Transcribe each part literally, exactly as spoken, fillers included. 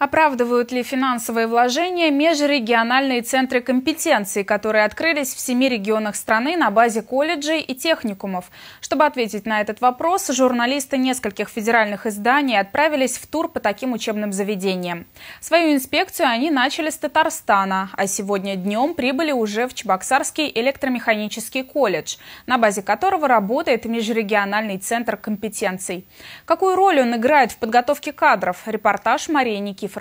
Оправдывают ли финансовые вложения межрегиональные центры компетенций, которые открылись в семи регионах страны на базе колледжей и техникумов? Чтобы ответить на этот вопрос, журналисты нескольких федеральных изданий отправились в тур по таким учебным заведениям. Свою инспекцию они начали с Татарстана, а сегодня днем прибыли уже в Чебоксарский электромеханический колледж, на базе которого работает межрегиональный центр компетенций. Какую роль он играет в подготовке кадров? Репортаж Марии Никифоровой.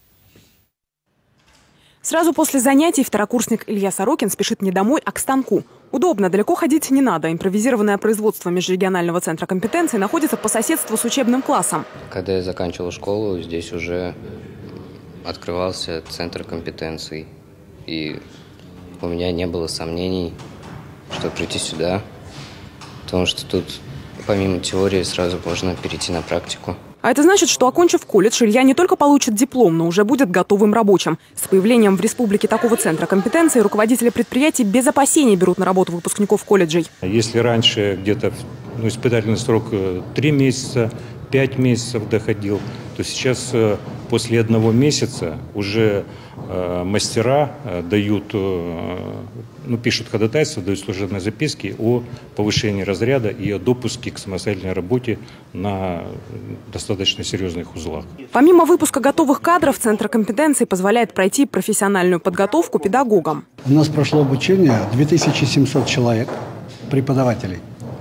Сразу после занятий второкурсник Илья Сорокин спешит не домой, а к станку. Удобно, далеко ходить не надо. Импровизированное производство межрегионального центра компетенций находится по соседству с учебным классом. Когда я заканчивал школу, здесь уже открывался центр компетенций. И у меня не было сомнений, что прийти сюда, потому что тут помимо теории сразу можно перейти на практику. А это значит, что, окончив колледж, Илья не только получит диплом, но уже будет готовым рабочим. С появлением в республике такого центра компетенции руководители предприятий без опасений берут на работу выпускников колледжей. Если раньше где-то ну, испытательный срок три месяца, пять месяцев доходил, то сейчас после одного месяца уже э, мастера э, дают, э, ну, пишут ходатайство, дают служебные записки о повышении разряда и о допуске к самостоятельной работе на достаточно серьезных узлах. Помимо выпуска готовых кадров, Центр компетенций позволяет пройти профессиональную подготовку педагогам. У нас прошло обучение две тысячи семьсот человек, преподавателей,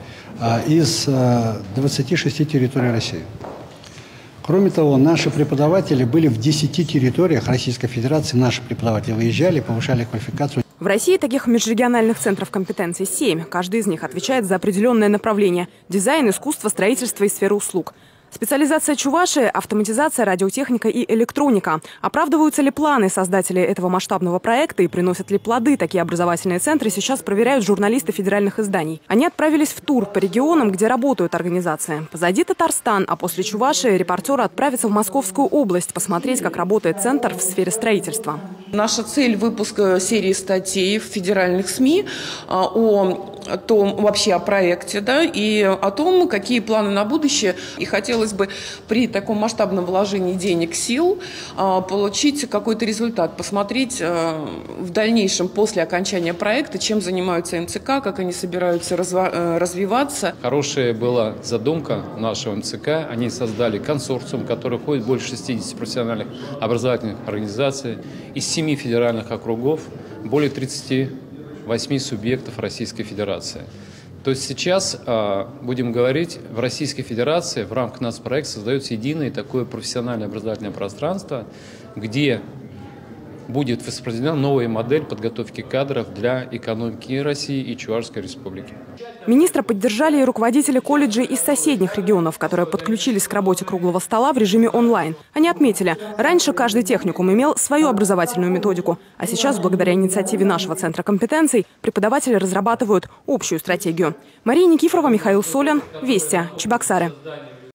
из двадцати шести территорий России. Кроме того, наши преподаватели были в десяти территориях Российской Федерации. Наши преподаватели выезжали, повышали квалификацию. В России таких межрегиональных центров компетенций семь. Каждый из них отвечает за определенное направление – дизайн, искусство, строительство и сферу услуг. Специализация Чувашии – автоматизация, радиотехника и электроника. Оправдываются ли планы создателей этого масштабного проекта и приносят ли плоды такие образовательные центры, сейчас проверяют журналисты федеральных изданий. Они отправились в тур по регионам, где работают организации. Позади Татарстан, а после Чувашии репортеры отправятся в Московскую область посмотреть, как работает центр в сфере строительства. Наша цель – выпуск серии статей в федеральных СМИ о том, вообще о проекте, да, и о том, какие планы на будущее. И хотелось бы при таком масштабном вложении денег, сил получить какой-то результат, посмотреть в дальнейшем после окончания проекта, чем занимаются эм цэ ка, как они собираются развиваться. Хорошая была задумка нашего эм цэ ка. Они создали консорциум, который входит в больше шестидесяти профессиональных образовательных организаций из семи федеральных округов, более тридцати восьми субъектов Российской Федерации. То есть сейчас, будем говорить, в Российской Федерации в рамках нацпроекта создается единое такое профессиональное образовательное пространство, где будет воспроизведена новая модель подготовки кадров для экономики России и Чувашской Республики. Министра поддержали и руководители колледжей из соседних регионов, которые подключились к работе круглого стола в режиме онлайн. Они отметили, раньше каждый техникум имел свою образовательную методику, а сейчас, благодаря инициативе нашего Центра компетенций, преподаватели разрабатывают общую стратегию. Мария Никифорова, Михаил Солин, Вести, Чебоксары.